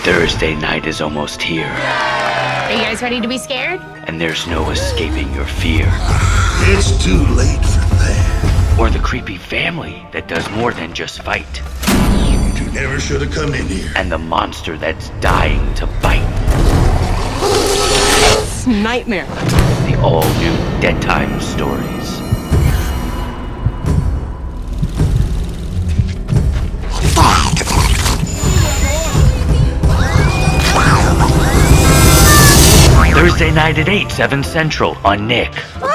Thursday night is almost here, Are you guys ready to be scared? and there's no escaping your fear. It's too late for that. Or the creepy family that does more than just fight. You never should have come in here. And the monster that's dying to bite. It's nightmare. The all-new Deadtime stories. Thursday night at 8, 7 Central on Nick.